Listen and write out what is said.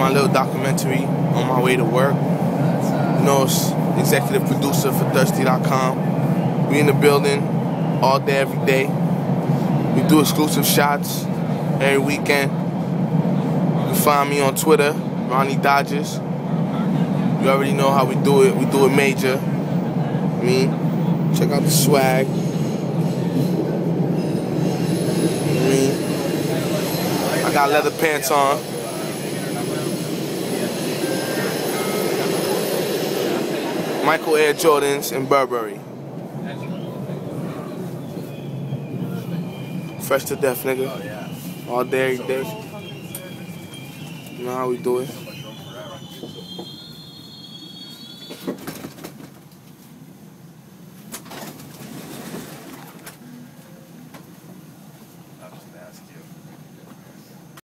my little documentary on my way to work. You know, executive producer for Thirsty.com. We in the building all day, every day. We do exclusive shots every weekend. You can find me on Twitter, Ronnie Dodgers. You already know how we do it. We do it major. Check out the swag. I got leather pants on. Michael Air Jordans in Burberry. Fresh to death, nigga. All day, every day. You know how we do it. I'll just ask you.